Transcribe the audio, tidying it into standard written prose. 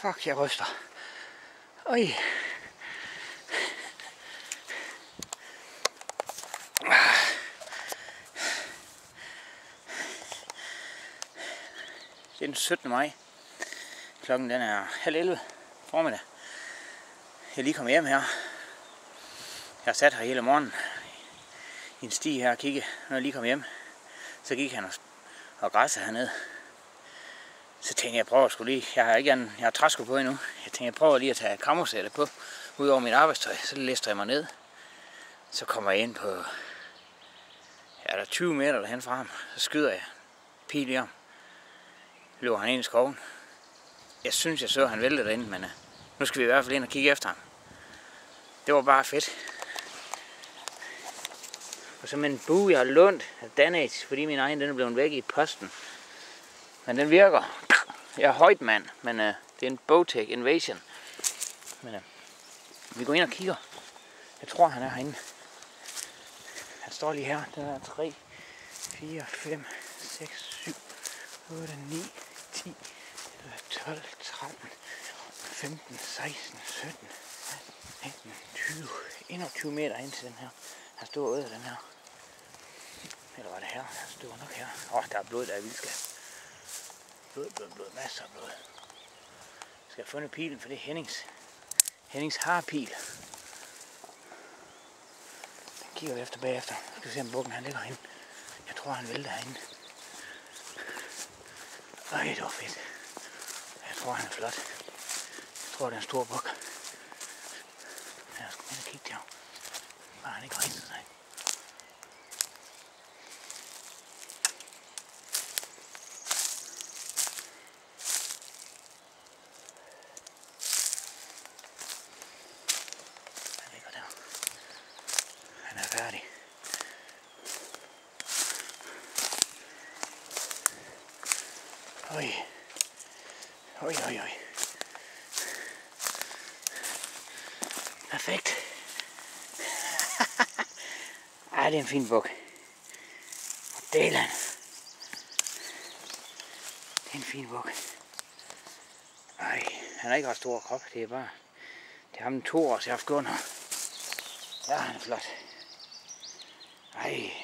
Fuck, jeg ryster. Øj. Det er den 17. maj. Klokken den er 10:30 formiddag. Jeg er lige kommet hjem her. Jeg har sat her hele morgenen i en sti her og kigge. Når jeg lige kom hjem, så gik han og græssede hernede. Så tænkte jeg, prøver sgu lige. Jeg har træsko på endnu. Jeg tænkte, jeg prøver lige at tage kammersættet på ud over mit arbejdstøj. Så lister jeg mig ned. Så kommer jeg ind på, der er 20 meter derhen fra ham. Så skyder jeg pil i ham. Løber han ind i skoven. Jeg synes, jeg så han vælte derinde, men nu skal vi i hvert fald ind og kigge efter ham. Det var bare fedt. Og så med en bue, jeg har lånt af Danage, fordi min egen den er blevet væk i posten. Men den virker. Jeg er højt mand, men det er en Bowtech Invasion. Men vi går ind og kigger. Jeg tror, han er herinde. Han står lige her. Den er 3, 4, 5, 6, 7, 8, 9, 10, 12, 13, 15, 16, 17, 18, 20, 21 meter ind til den her. Han står ude af den her. Eller var det her? Han står nok her. Der er blod, der er vildskab. Blod, masser af blod. Jeg skal have fundet pilen, for det er Hennings harpil. Den kigger vi efter bagefter. Så skal vi se, om bukken han ligger herinde. Jeg tror, han vælter herinde. Det var fedt. Jeg tror, han er flot. Jeg tror, det er en stor buk. Jeg skal ind og kigge til ham. Bare han ikke rejser sig. Han ligger der. Han er færdig. Oj. Perfekt. Det er en fin buk. Delan. Det er en fin buk. Han har ikke ret stor krop. Det er ham 2 år, så jeg har haft gående. Ja, han er flot.